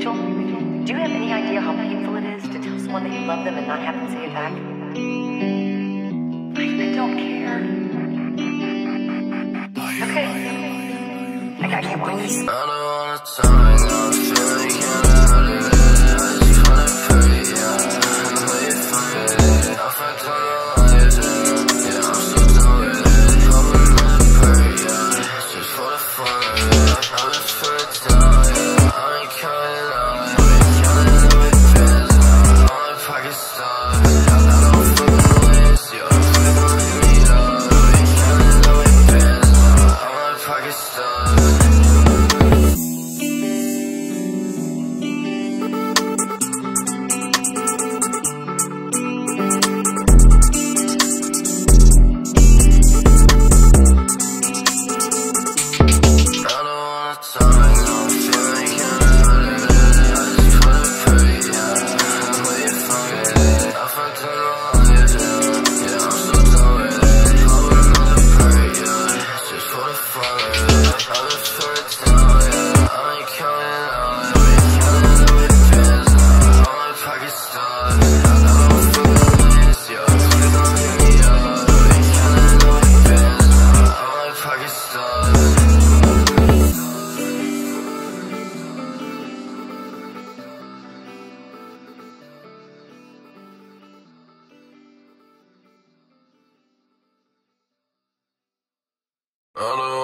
Rachel, do you have any idea how painful it is to tell someone that you love them and not have them say it back? I don't care. Okay. I can't wait. I don't wanna talk, I'm feeling kinda out of it. I just wanna pray, yeah. Where you find it? I fucked on the lies, yeah. I'm so done with it. Hoping that I pray, yeah. Just for the fun of it. I'm just for the time, yeah. I ain't counting out, I ain't counting out with pins, yeah. All my pockets stuck, I don't fuck with ways, yeah. Please don't leave me up. I ain't counting out with pins, yeah. All my pockets stuck. I don't